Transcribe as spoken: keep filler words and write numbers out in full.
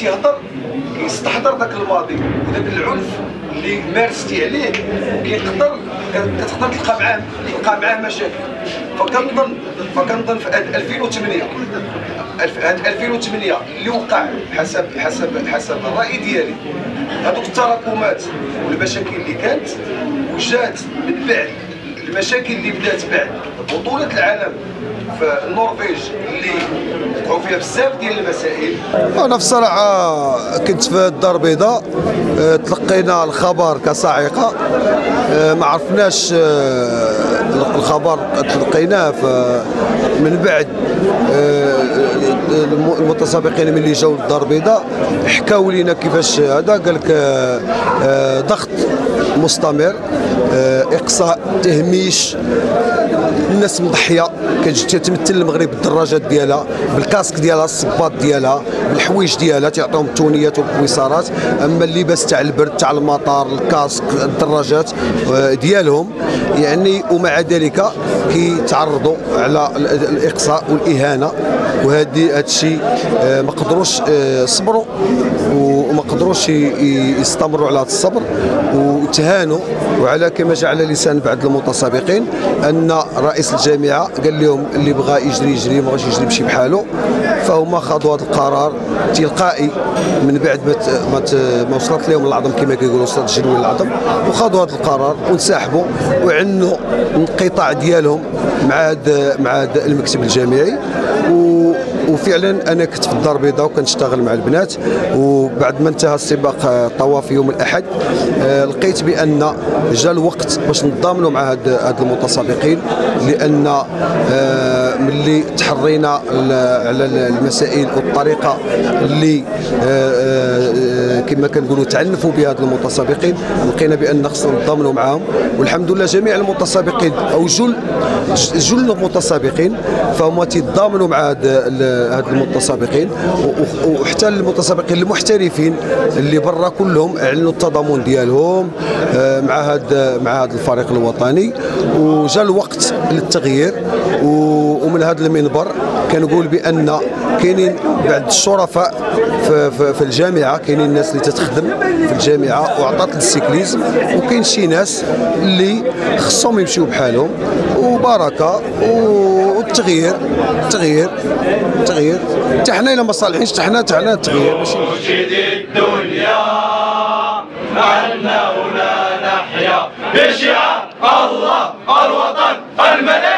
تيهضر كيستحضر ذاك الماضي وذاك العنف اللي مارستي عليه، كيقدر كتقدر تلقى معاه تلقى معاه مشاكل. فكنظن فكنظن في ألفين وثمانية ألفين وثمانية اللي وقع حسب حسب حسب الراي ديالي، هذوك التراكمات والمشاكل اللي كانت وجات من بعد المشاكل اللي بدات بعد بطولة العالم في النرويج اللي وقعوا فيها بزاف ديال المسائل. انا في الصراحه كنت في الدار البيضاء، تلقينا الخبر كصاعقه، ما عرفناش الخبر تلقيناه من بعد المتسابقين ملي جاوا للدار البيضاء حكاو لينا كيفاش هذا، قال لك ضغط مستمر، اقصاء، تهميش، الناس مضحيه كتجي تمثل المغرب بالدراجات ديالها، بالكاسك ديالها، الصباط ديالها، بالحوايج ديالها، تعطيهم التونيات والكويسارات. اما اللباس تاع البرد تاع المطار، الكاسك، الدراجات ديالهم يعني، ومع ذلك كيتعرضوا على الاقصاء والاهانه. وهذه هذا الشيء ما قدروش صبروا وما قدروش يستمروا على هذا الصبر وتهانوا. وعلى كما جاء على لسان بعض المتسابقين ان رئيس الجامعه قال لهم اللي بغى يجري يجري، ما بغاش يجري يمشي بحاله. فهما خاضوا هذا القرار تلقائي من بعد ما ما وصلت لهم العظم كما كيقولوا وصلت الجنون العظم، وخاضوا هذا القرار وانسحبوا وعنوا الانقطاع ديالهم مع هذا مع هذا المكتب الجامعي. وفعلا انا كنت في الدار البيضاء وكنشتغل مع البنات، وبعد ما انتهى السباق الطواف يوم الاحد لقيت بان جا الوقت باش نتضامنوا مع هاد هاد المتسابقين، لان ملي تحرينا على المسائل والطريقه اللي كما كنقولوا تعنفوا بها هاد المتسابقين، لقينا بان خصنا نتضامنوا معاهم. والحمد لله جميع المتسابقين او جل جل المتسابقين فهم تيتضامنوا مع هاد هاد المتسابقين، وحتى المتسابقين المحترفين اللي برا كلهم اعلنوا التضامن ديالهم مع هذا مع هذا الفريق الوطني. وجا الوقت للتغيير، ومن هذا المنبر كنقول بان كاينين بعض الشرفاء في, في, في الجامعه، كاينين الناس اللي تتخدم في الجامعه وعطات للسيكليزم، وكاين شي ناس اللي خصهم يمشيو بحالهم، وبركه والتغيير التغيير التغيير حتى حنا الا ما صالحينش حتى حنا حتى حنا التغيير ماشي الدنيا عنا هنا نحيا بشعار الله الوطن الملك.